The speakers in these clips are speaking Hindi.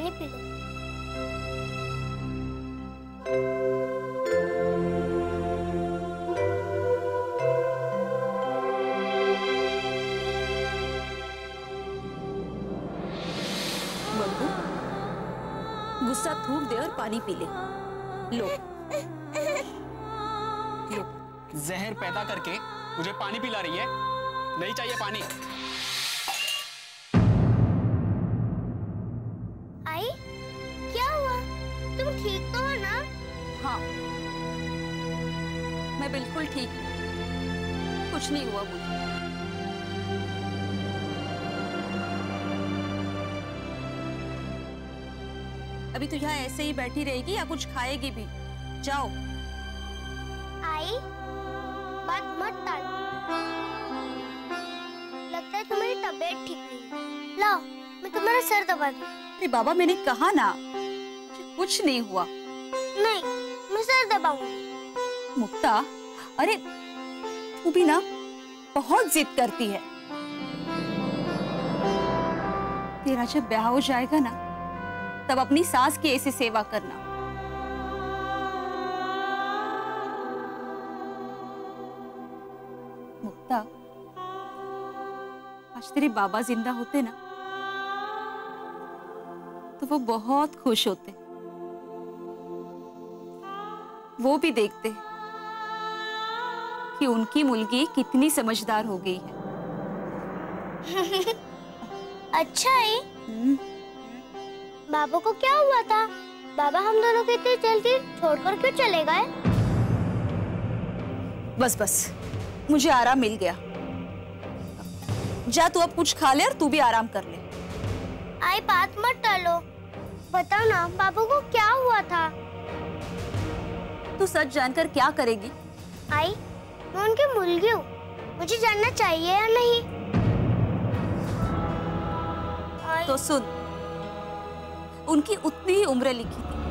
पानी पी लो। बंकू, गुस्सा थूक दे और पानी पी ले। लो, लो। जहर पैदा करके मुझे पानी पिला रही है। नहीं चाहिए पानी। आई, क्या हुआ? तुम ठीक तो हो ना? हाँ, मैं बिल्कुल ठीक हूँ। कुछ नहीं हुआ मुझे। अभी तो यहाँ ऐसे ही बैठी रहेगी या कुछ खाएगी भी? जाओ। आई, बात मत टाल। लगता है तुम्हारी तबीयत ठीक नहीं। लाओ, मैं तुम्हारा सर दबा दूं। अरे बाबा, मैंने कहा ना कुछ नहीं हुआ। नहीं, मैं सर दबाऊंगी। मुक्ता, अरे तू भी ना बहुत जिद करती है। तेरा जब ब्याह हो जाएगा ना, तब अपनी सास की ऐसी सेवा करना। मुक्ता, आज तेरे बाबा जिंदा होते ना, तो वो बहुत खुश होते। वो भी देखते कि उनकी मुलगी कितनी समझदार हो गई है। अच्छा है। बाबा को क्या हुआ था? बाबा हम दोनों को इतनी जल्दी छोड़कर क्यों चले गए? बस बस, मुझे आराम मिल गया। जा, तू अब कुछ खा ले और तू भी आराम कर ले। आई, बात मत टालो। बताओ ना, बाबू को क्या हुआ था? तू सच जानकर क्या करेगी? आई, मैं उनकी मुलगी हूँ। मुझे जानना चाहिए या नहीं? आई, तो सुन, उनकी उतनी ही उम्र लिखी थी,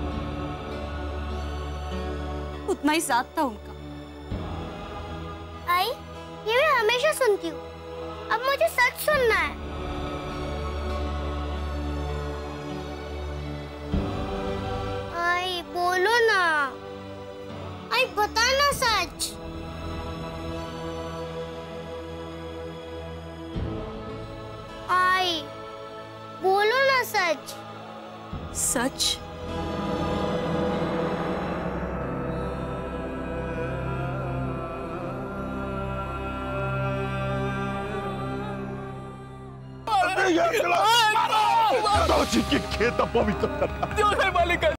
उतना ही साथ था उनका। आई, ये मैं हमेशा सुनती हूँ। अब मुझे सच सुनना है। आई, बोलो ना। आई, बताना सच। आई, बोलो ना सच। सच? खेत पवित्र